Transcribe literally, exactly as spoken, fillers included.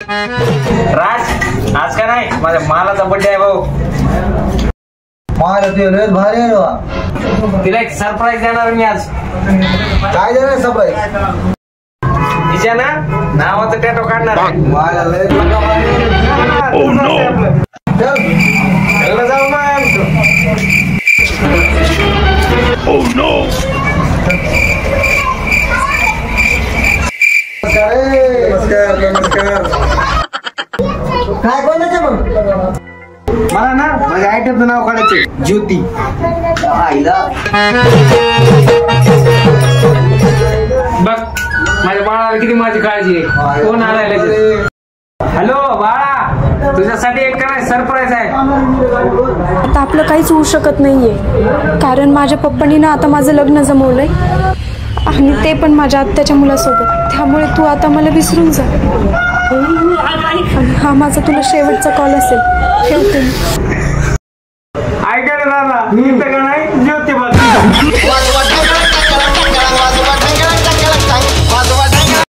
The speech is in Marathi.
राज आज का नाही माझ्या मालाचा बर्थडे आहे भाऊ. माला ते लय भारी आहे बा. तिला एक सरप्राईज देणार मी आज. काय देणार सरप्राईज? तिच्या ना नावाचं टॅटो काढणार आहे. माला लय ओ नो. चल जाऊ मग. Oh no. नमस्कार नमस्कार. काय बोलायचं मग? मला ना माझ्या आयटमचं नाव काढायचं ज्योती. आईला बघ माझ्या बाळाला किती माझी काळजी आहे. कोण आलाय लगेच? हॅलो बाळा, तुझ्यासाठी एक काय सरप्राईज आहे. आता आपलं काहीच होऊ शकत नाहीये कारण माझ्या पप्पांनी ना आता माझं लग्न जमवलंय आणि ते पण माझ्या आत्याच्या मुलासोबत. त्यामुळे तू आता मला विसरून जा. हा माझा तुला शेवटचा कॉल असेल. ठेवते. ऐका ना दादा, मी इथं का नाही ज्योती बघ.